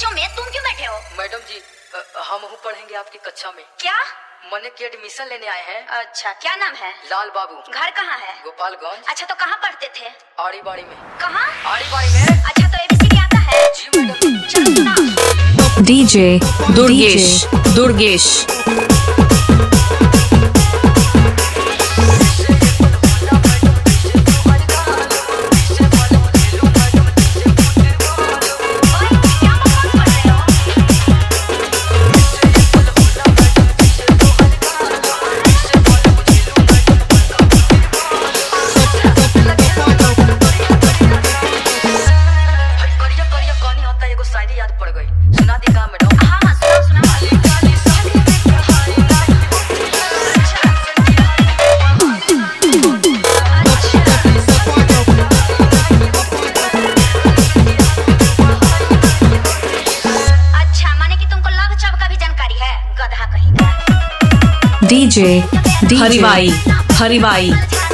बच्चों में तुम क्यों बैठे हो? मैडम जी हम पढ़ेंगे आपकी कक्षा में। क्या? मने की एडमिशन लेने आए हैं। अच्छा, क्या नाम है? लाल बाबू। घर कहाँ है? गोपालगंज। अच्छा, तो कहाँ पढ़ते थे? आरी बाड़ी में। कहाँ? आरी बाड़ी में। अच्छा, तो एबीसीडी आता है? जी मैडम। चलो सुनाओ। डीजे दुर्गेश डीजे हरिवाई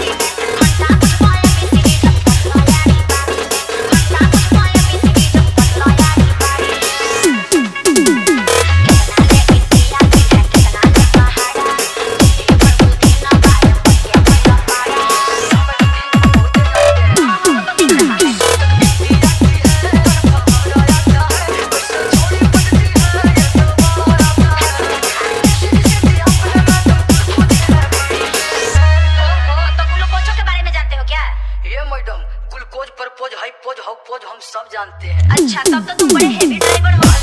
पोज हम सब जानते हैं। अच्छा, तब तो तुम बड़े हेवी ड्राइवर हो।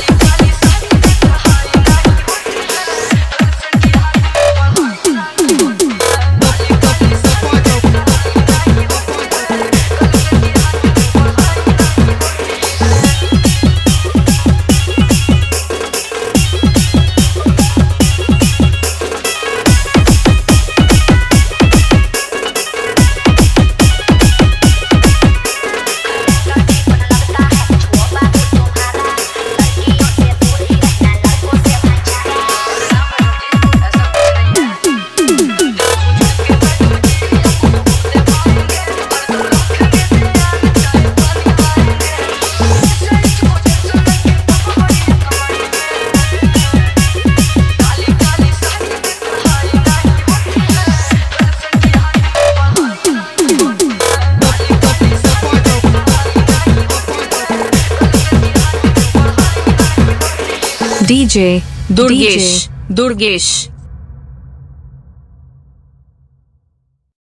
डीजे दुर्गेश